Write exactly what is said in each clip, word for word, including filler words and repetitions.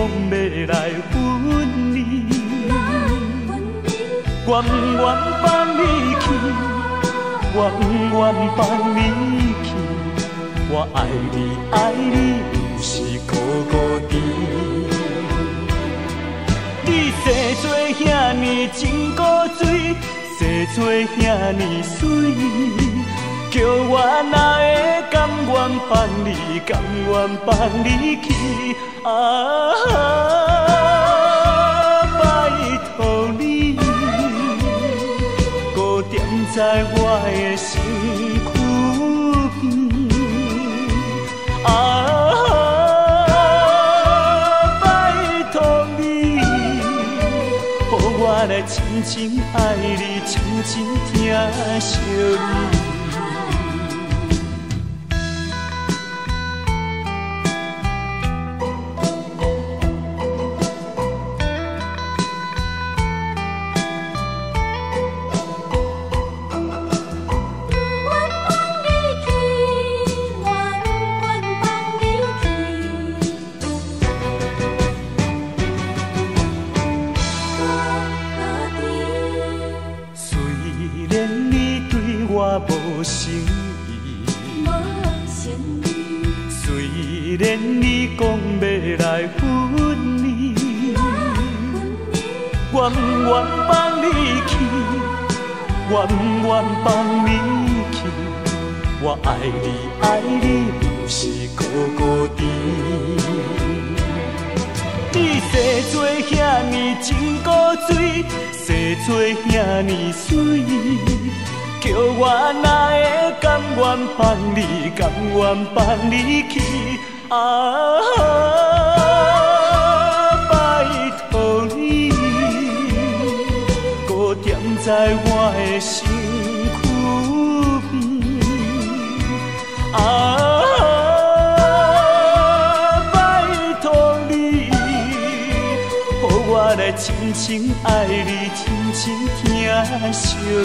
要来分离，我不愿放你去，我不愿放你去，我爱你爱你不是孤孤单。你生做遐尼真古锥，生做遐尼水，叫我哪会甘愿放你，甘愿放你去？啊，拜托你，搁踮在我的身躯边。啊，拜托你，予我来真真爱你，真真疼惜你。我无诚意，虽然你讲要来分离，我不愿放你去，我不愿放你去，我爱你爱你不是孤孤单。你生做遐尼真古锥，生做遐尼水，叫我哪会甘愿放你，甘愿放你去？啊，拜托你，搁踮在我的身躯边。啊，拜托你，予我来真真爱你，真真疼惜你。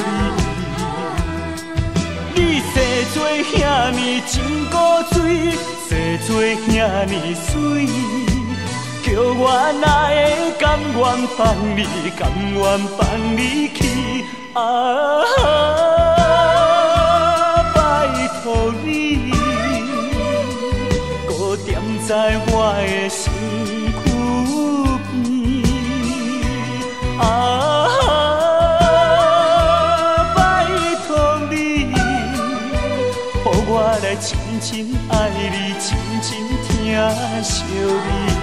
你生做遐尼真古锥，生做遐尼水，叫我哪会甘愿放你，甘愿放你去？啊，拜托你，搁踮在我的身躯边。啊，我来真真爱你，真真疼惜你。